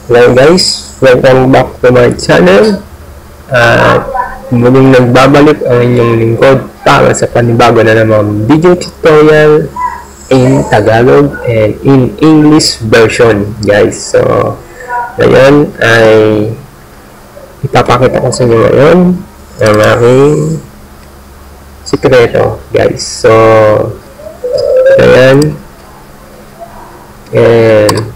Hello guys, welcome back to my channel. At muling nagbabalik ang inyong lingkod para sa panibago na namang video tutorial in Tagalog and in English version guys. So ngayon ay ipapakita ko sa inyo ngayon ang aking sikreto guys. So ayan, and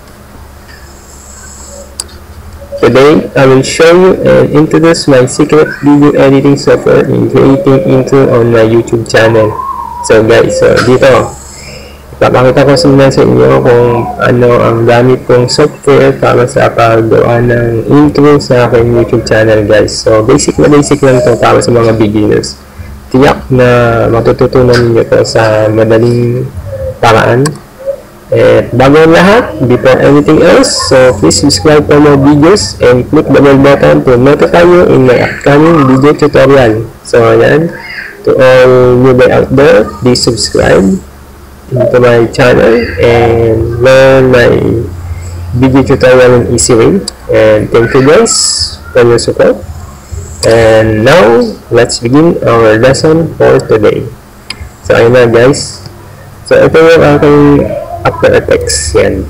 today, I will show you and introduce my secret video editing software in creating intro on my YouTube channel. So guys, dito, ipapakita ko sa inyo kung ano ang gamit kong software para sa paggawa ng intro sa aking YouTube channel guys. So basic lang to para sa mga beginners. Tiyak na matututunan niyo to sa madaling paraan. At bago ang lahat, before anything else, so please subscribe for more videos and click the bell button to notify you in my upcoming video tutorial. So ayan, to all newbie out there, please subscribe into my channel and learn my video tutorial in easy way. And thank you guys for your support. And now, let's begin our lesson for today. So ayun na guys, so ito yung aking After Effects, yan.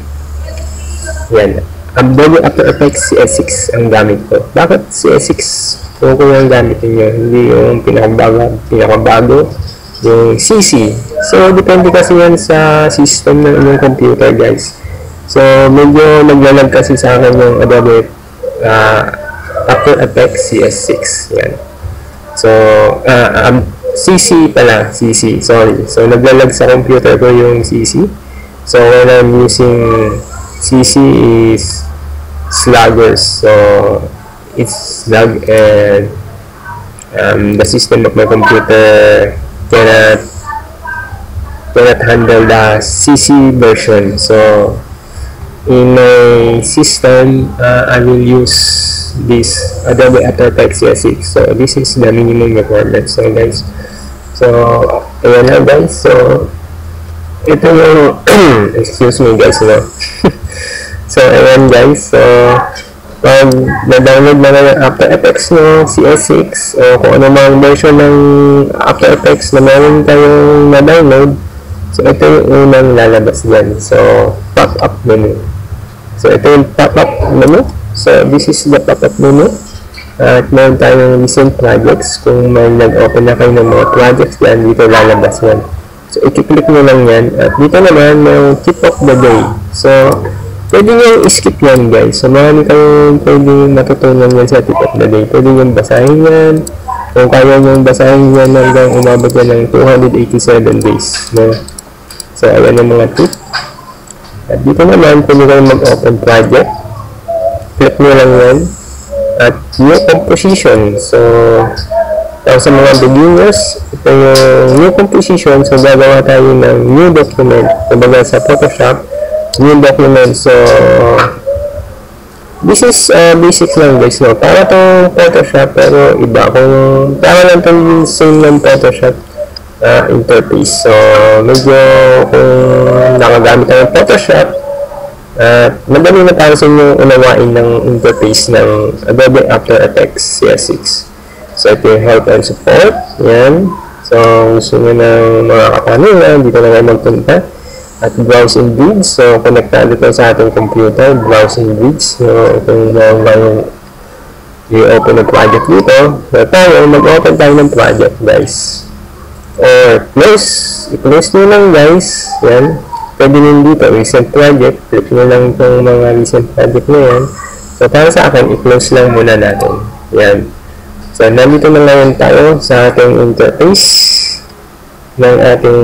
Adobe After Effects CS6 ang gamit ko. Bakit CS6 ko yung gamit niyo? Hindi yung pinakabago, yung CC. So, depende kasi yan sa system ng inyong computer, guys. So, medyo naglalag kasi sa akin yung Adobe After Effects CS6. Yan. So, CC pala. CC, sorry. So, naglalag sa computer ko yung CC. So when I'm using CC is sluggers, so it's lag and the system of my computer cannot handle the CC version. So in my system, I will use this Adobe After Effects CS6. So this is the minimum requirement. So guys, so ayan na guys. So ito yung excuse me guys, no? So ayan guys, so pag na-download na yung After Effects nyo, CS6 o kung ano mang version ng After Effects na meron kayong na-download, so ito yung unang lalabas dyan. So pop-up menu, so ito yung pop-up menu. So this is the pop-up menu. At meron tayong recent projects. Kung may nag-open na kayo ng mga projects dyan, dito lalabas yan. So, i-click nyo lang yan. At dito naman, may tip of the day. So, pwede nyo i-skip yan, guys. So, marami kayong pwede matutunan yan sa tip of the day. Pwede nyo basahin yan. Kung kaya nyo basahin yan hanggang umabot yan ng 287 days. No? So, ayan yung mga tip. At dito naman, pwede kayong mag-open project. Click nyo lang yan. At new composition. So, sa mga beginners, ito yung new composition. So, gagawa tayo ng new document. Kumbaga sa Photoshop, new document. So, this is basic lang guys, no? Para itong Photoshop, pero iba. Para lang itong same ng Photoshop interface. So, medyo kung nakagamit tayo ng Photoshop, madali na para sa inyo unawain ng interface ng Adobe After Effects CS6. So, ito yung help and support. Yan. So, gusto nyo ng mga katanungan, dito na kayo magpunta. At browsing grids. So, connectado ito sa ating computer. Browsing grids. So, ito yung i-open ng project dito. So, tayo, mag-open tayo ng project, guys. Or close. I-close nyo lang, guys. Yan. Pwede nyo dito, recent project. Click nyo lang itong mga recent project na yan. So, para sa akin, i-close lang muna natin. Yan. So, nandito na ngayon tayo sa ating interface ng ating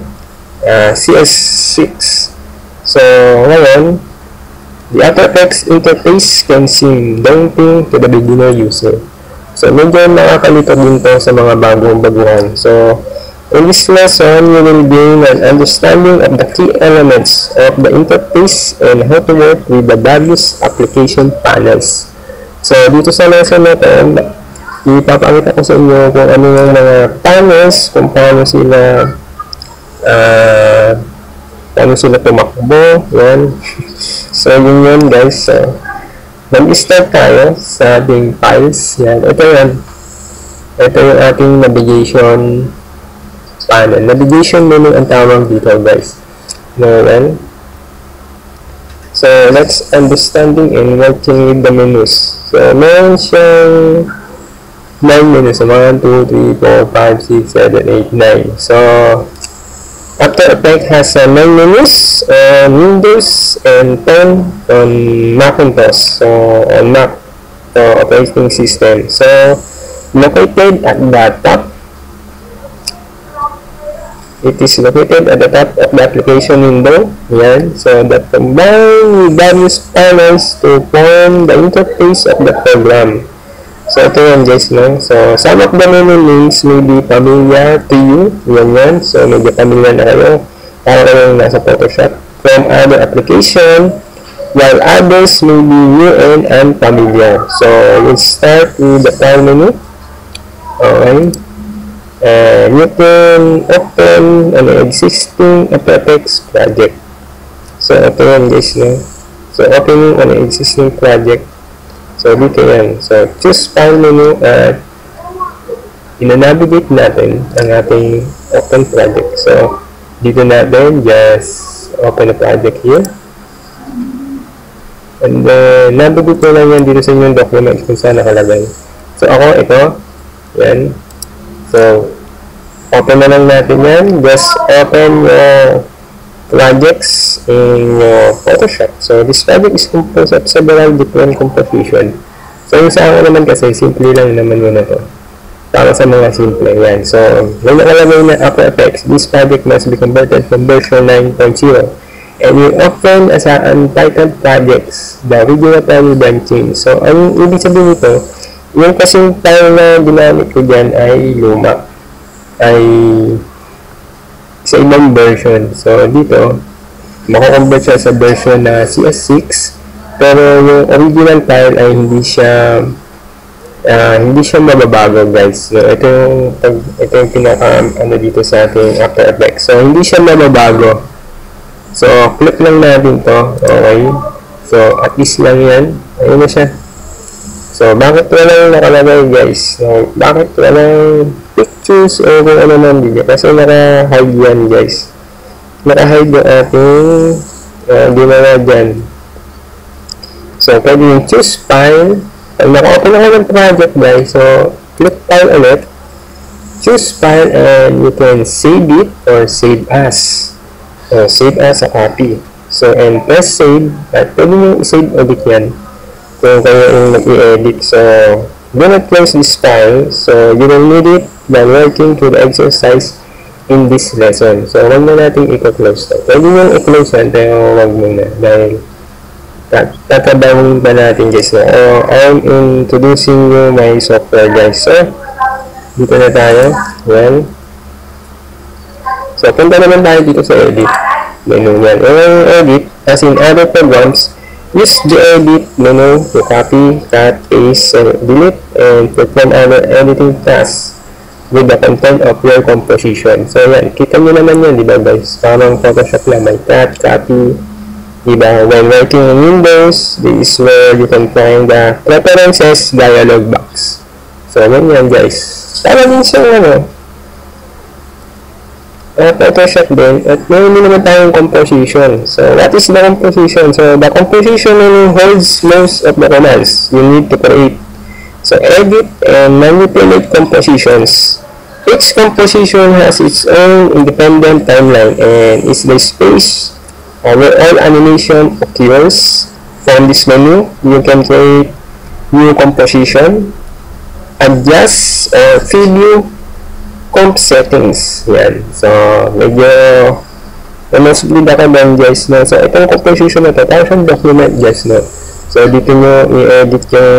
CS6. So, ngayon, the After Effects interface can seem daunting to the beginner user. So, medyo nakakalito din to sa mga baguhan. So, in this lesson, you will gain an understanding of the key elements of the interface and how to work with the various application panels. So, dito sa lesson na ito, ipapakita ko sa inyo kung ano yung mga panels, kung paano sila tumakbo, yan. So, yun guys. So, Mag-start tayo sa ating files. Yan. Ito yan. Ito yung ating navigation panel. Navigation menu ang tawag dito, guys. Yan. So, let's understanding and working with the menus. So, meron siyang 9 menus. So, 1, 2, 3, 4, 5, 6, 7, 8, 9. So, After Effects has 9 menus on Windows and 10 on Macintosh. So, on Mac operating system. So, located at the top. It is located at the top of the application window. Yan. So, that combine various panels to form the interface of the program. So, ito yan guys, no? So, some of the menu names may be familiar to you. Yan. So, medyo familiar na kayo. Para kayong nasa Photoshop. From other application, while others may be new and unfamiliar. So, let's start with the file menu. Okay. You can open an existing After Effects project. So, ito yan guys, no? So, opening an existing project. So, dito yan. So, choose file menu at ina-navigate natin ang ating open project. So, dito natin just open a project here. And then, navigate ko lang yan dito sa inyong document kung saan nakalagay. So, ako, ito. Yan. So, open na lang natin yan. Just open your projects in your Photoshop. So, this project is composed of several different composition. So, yung sa ako naman kasi, simple lang naman muna to. Para sa mga simple. Yan. So, yung nakalagay na After Effects, this project must be converted from version 9.0 and will open as untitled projects. The original file will then change. So, ang ibig sabihin nito, yung kasing file na ginamit ko dyan ay luma. Ay sa ibang version. So, dito, makakonvert siya sa version na CS6. Pero yung original file ay hindi siya mababago, guys. So, ito yung pinaka dito sa ating After Effects. So, hindi siya mababago. So, click lang natin to. Okay. So, at least lang yan. Ayun na siya. So, bakit walang nakalagay, guys? So, bakit walang pictures o kung ano man dito? Kasi naka-hide yan, guys. Naka-hide yung ating ginawa dyan. So, pwede yung choose file. Pag naka-open ako ng project, guys, so, click file ulit. Choose file and you can save it or save as. So, save as a copy. So, and press save. At pwede nyo save ulit yan. Kung kayo yung nag-i-edit. So, do not close this file. So, you will need it while working through the exercise in this lesson. So, huwag na natin i-close to. Pwede nyo i-close yan, pero huwag muna. Dahil, tatabawin ba natin guys. So, I'm introducing you my software guys. So, dito na tayo. Well, so, punta naman tayo dito sa edit. Menu yan. Edit, as in other programs, use the edit menu to copy, cut, paste, delete, and perform other editing tasks with the content of your composition. So, yan. Kita nyo naman yan, diba guys? Parang Photoshop lang. May cut, copy, diba? When working in Windows, this is where you can find the preferences dialog box. So, yan guys. Tama din siya, Photoshop din. At meron din naman tayong composition. So, what is the composition? So, the composition holds most of the commands you need to create. So, edit and manipulate compositions. Each composition has its own independent timeline and is the space where all animation occurs. From this menu, you can create new composition, adjust or preview comp settings. Yan. So, medyo mostly ako lang guys, no? So, itong composition na ito, parang siyang document guys, no? So, dito nyo i-edit yung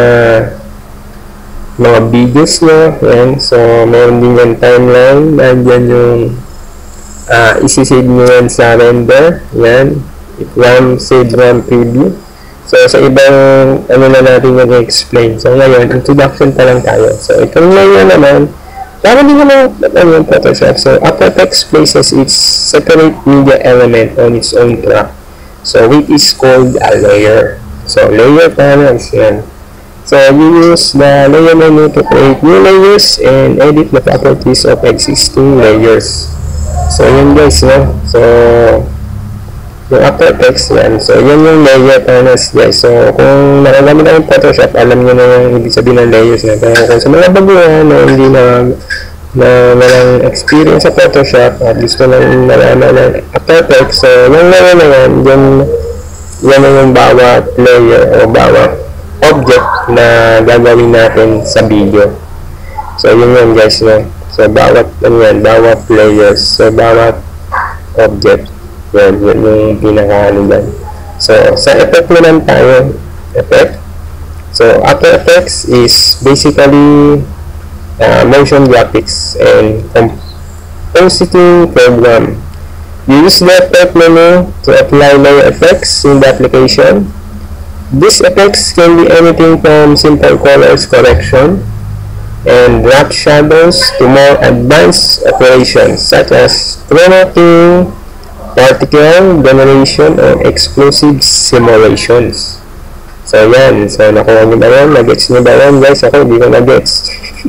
mga videos nyo. Yan. So, meron din yung timeline. Nandiyan yung isi-save nyo yan sa render. Yan. RAM, save RAM preview. So, sa ibang ano na natin yung i-explain. So, ngayon, introduction pa lang tayo. So, itong ngayon naman, para din naman yung Photoshop. So, After Effects places its separate media element on its own track. So, which is called a layer. So, layer panels, yan. So, you use the layer menu to create new layers and edit the properties of existing layers. So, yan guys, no? So, yung After Effects yan. So, yan yung layer panels guys. So, kung nakagamit na yung Photoshop, alam nyo na yung ibig sabihin ng layers na. Pero kung sa mga baguhan na hindi na walang experience sa Photoshop at gusto lang nalaman ng After Effects, so yung layer na yan, yan yung bawat layer o bawat object na gagawin natin sa video. So yun yan guys, no? So bawat bawat layers, so bawat object, yan yung pinaka-ano dyan. So sa effect naman tayo, effect. So After Effects is basically motion graphics and compositing program. You use the effect menu to apply layer effects in the application. These effects can be anything from simple colors correction and drop shadows to more advanced operations such as chromating, particle generation, or explosive simulations. So yan, so nakuha nyo ba yan? Nagets nyo ba yan guys? Ako hindi ko nagets.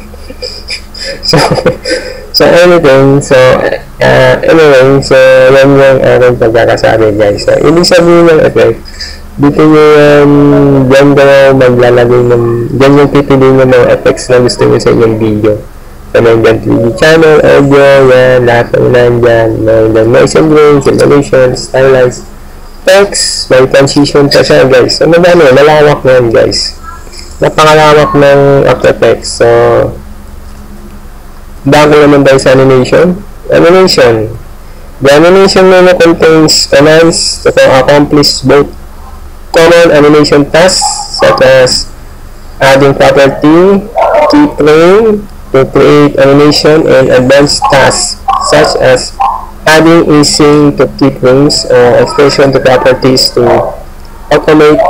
so anything, so anyway, so yan yung aking pagkakasabi guys. So ibig sabihin ng effect, dito nyo dyan kayo maglalagay ng, dyan yung pipiliin ng mga effects na gusto nyo sa inyong video. So nandyan 3D channel, audio, yan, lahat ng nandyan, nandyan noise and grain, simulation, stylize, text, may transition pa siya guys. So madami, malawak na yan guys. Napakalawak ng After Effects. So bago naman tayo sa animation. Animation. The animation menu contains commands to accomplish both common animation tasks such as adding property, keyframe to create animation, and advanced tasks such as adding easing to keyframes or expression to properties to automate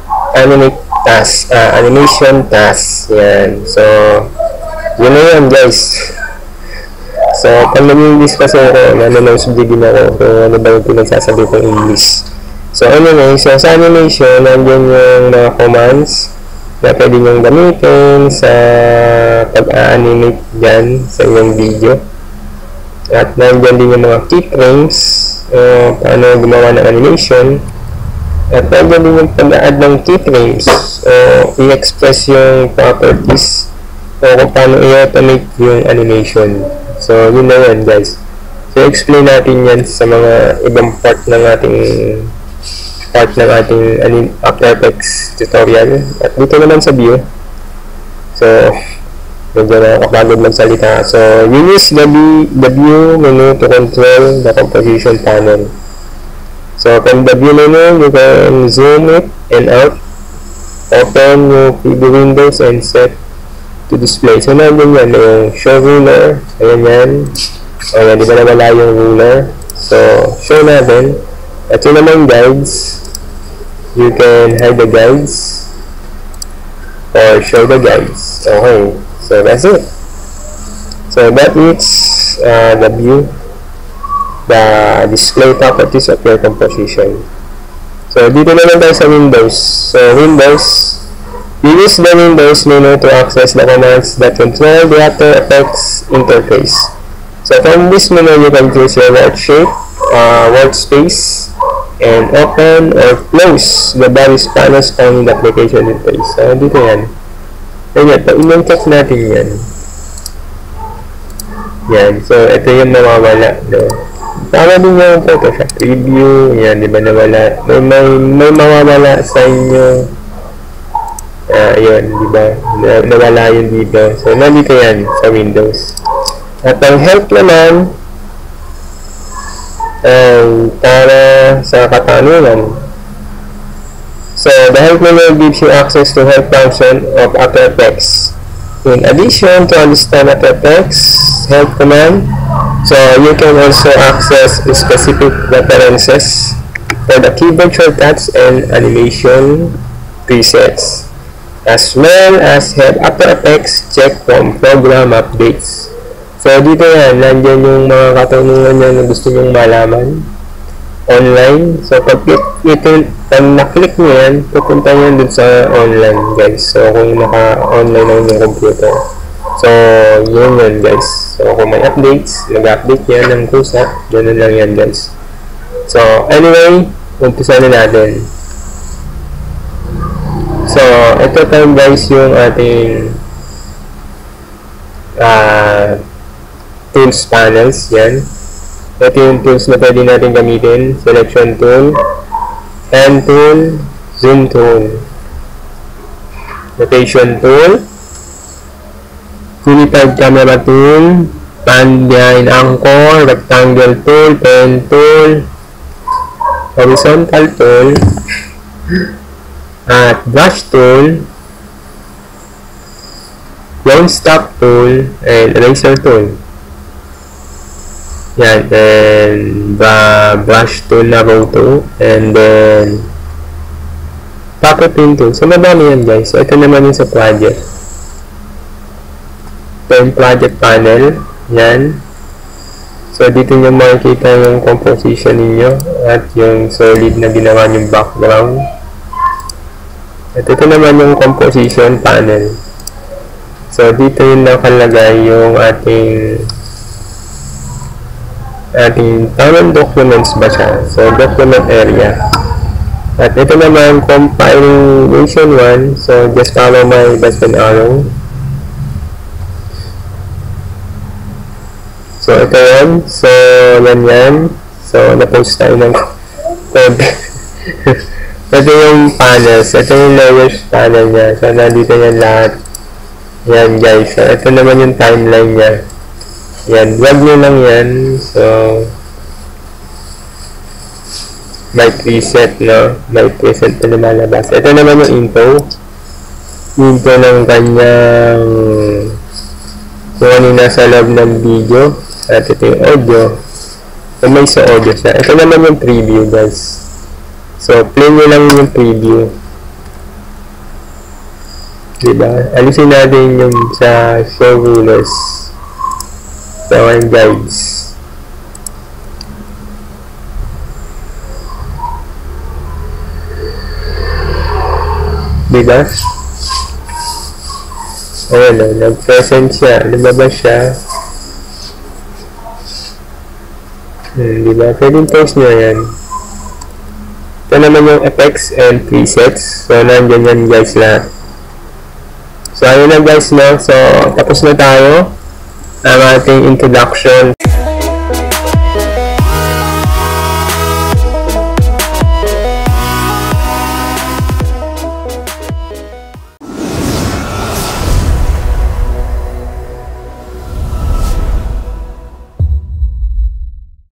animation tasks. Yan. So, yun na yan guys. So, pag nag-English kasi ako, subjugin ako kung ano ba yung pinagsasabi kong English. So, anyway, so sa animation, nandiyan yung mga commands na pwede nyo gamitin sa pag-animate dyan sa inyong video. At nandiyan din yung mga keyframes, paano gumawa ng animation. At nandiyan din yung pag-add ng keyframes, i-express yung properties o kung paano i-automate yung animation. So, yun na yan guys. So, explain natin yan sa mga ibang part ng ating After Effects tutorial. At dito naman sa view. So, medyo nakakapagod magsalita. So, you use the view menu to control the composition panel. So, from the view menu, you can zoom it and out. Open yung preview windows and set to display. So, nandun yan, yung show ruler. Ayan yan. Ayan, di ba nawala yung ruler? So, show natin. At yun naman guides. You can hide the guides or show the guides. Okay. So, that's it. So, that is the view, the display properties of your composition. So, dito naman tayo sa Windows. So, Windows, you use the Windows menu to access the commands that control the After Effects interface. So from this menu, you can choose your workspace, and open or close the various panels on the application interface. So dito yan. Ayan, pa-check natin yan. Yan. So ito yung nawawala. No? Tama din yung Photoshop preview. Yan, di ba nawala? May mawawala sa inyo. Yun, diba? Nawala yun dito. So, nandito yan sa Windows. At ang help naman para sa katanungan. So, the help menu gives you access to help function of After Effects. In addition to understand After Effects help command, so you can also access specific references for the keyboard shortcuts and animation presets, as well as have After Effects check from program updates. So, dito yan, nandyan yung mga katanungan nyo na gusto nyong malaman. online. So, pag na-click nyo yan, pupunta nyo dun sa online, guys. So, kung naka-online na yung computer. So, yun guys. So, kung may updates, mag-update yan ng kusa. Ganun lang yan, guys. So, anyway, umpisa na natin. So, ito tayo guys yung ating tools panels. Yan. Ito yung tools na pwede natin gamitin. Selection tool, pen tool, zoom tool, rotation tool, unified camera tool, pan behind anchor, rectangle tool, pen tool, horizontal tool, at brush tool, clone stop tool, and eraser tool. Yan, and brush tool na roto, and then pocket pin tool. So, madami yan guys. So, ito naman yung sa project. Ito yung project panel. Yan. So, dito nyo makikita yung composition ninyo at yung solid na ginawa yung background. At ito naman yung composition panel. So, dito yung nakalagay yung ating tamang documents ba siya. So, document area. At ito naman, compilation 1. So, just follow my best friend arrow. So, ito yan. So, yan. So, na-post tayo ng code. Ito yung panels. Ito yung layers panel niya. So, nandito yan lahat. Yan, guys. So, ito naman yung timeline niya. Yan. Wag nyo lang yan. So, may preset, no? May preset na lumalabas. Ito naman yung info. Info ng kanyang kung ano nasa loob ng video. At ito yung audio. So, may sa audio siya. Ito naman yung preview, guys. So, play nyo lang yung preview. Diba? Alisin natin yung sa show rulers. So, and guys. Diba? O, nag-present siya. Lumabas siya. Diba? Pwedeng post nyo yan. Ito naman yung effects and presets. So, nandiyan yan guys lahat. So, ayun na guys, no? So, tapos na tayo ang ating introduction